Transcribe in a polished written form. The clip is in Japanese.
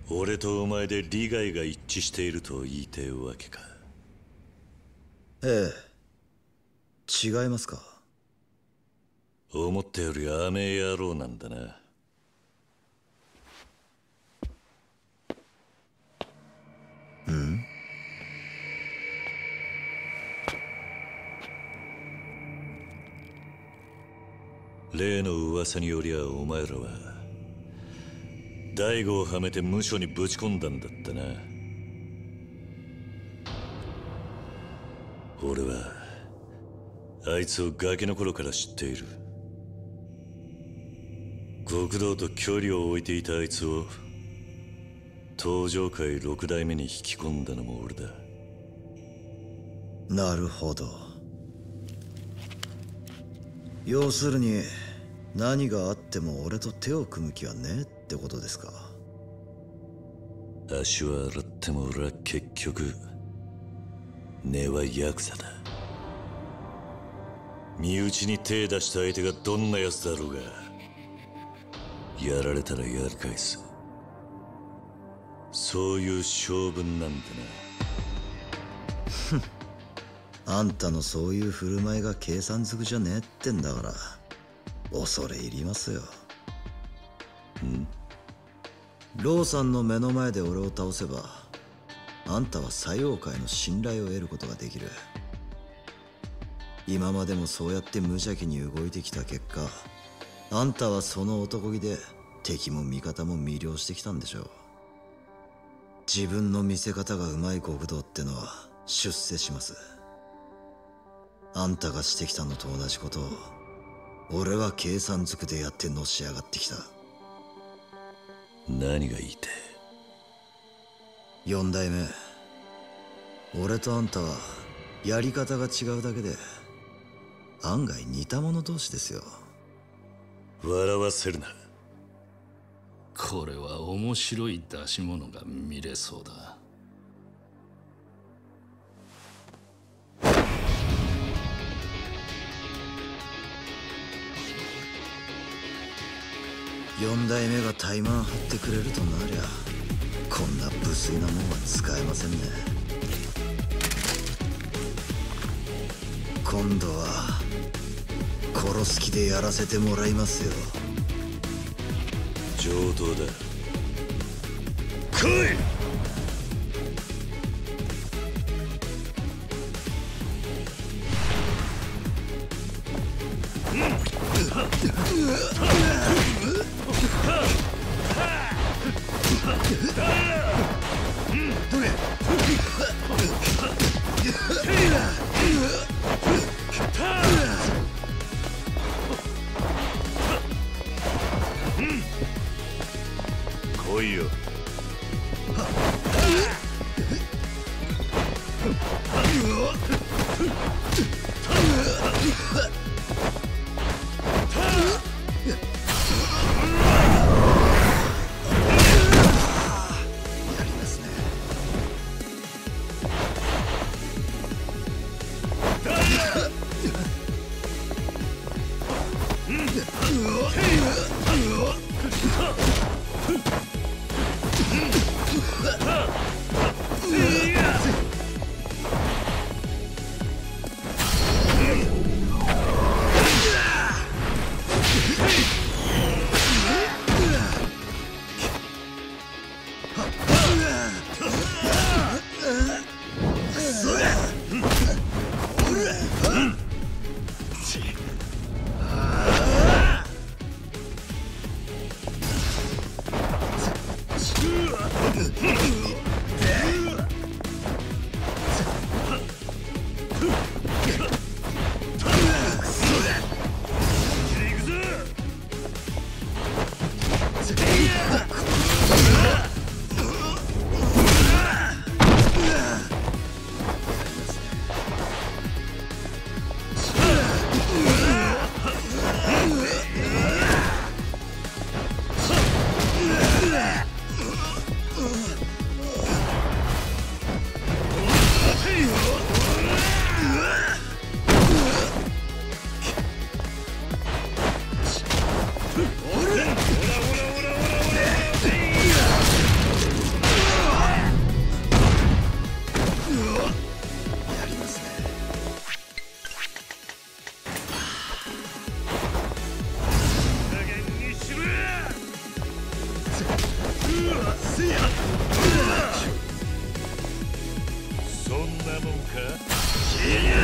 俺とお前で利害が一致していると言いてえわけか。 ええ、違いますか。 思ったより甘え野郎なんだな。 うん？ 例の噂によりゃお前らは大悟をはめて無所にぶち込んだんだったな。俺はあいつをガキの頃から知っている。極道と距離を置いていたあいつを東上界六代目に引き込んだのも俺だ。 なるほど。要するに何があっても俺と手を組む気はねえってことですか。 足は洗っても俺は結局根はヤクザだ。身内に手出した相手がどんな奴だろうがやられたらやり返す、そういう性分なんだな。あんたのそういう振る舞いが計算づくじゃねえってんだから恐れ入りますよ。ローさんの目の前で俺を倒せばあんたは西洋界の信頼を得ることができる。今までもそうやって無邪気に動いてきた結果、あんたはその男気で敵も味方も魅了してきたんでしょう。自分の見せ方がうまい極道ってのは出世します。あんたがしてきたのと同じことを俺は計算づくでやってのし上がってきた。 何が言いて四代目、俺とあんたはやり方が違うだけで案外似た者同士ですよ。 笑わせるな。 これは面白い出し物が見れそうだ。 四代目が怠慢張ってくれるとなりゃこんな無粋なもんは使えませんね。今度は殺す気でやらせてもらいますよ。 上等だ。来い。来いよ。 そんなもんか。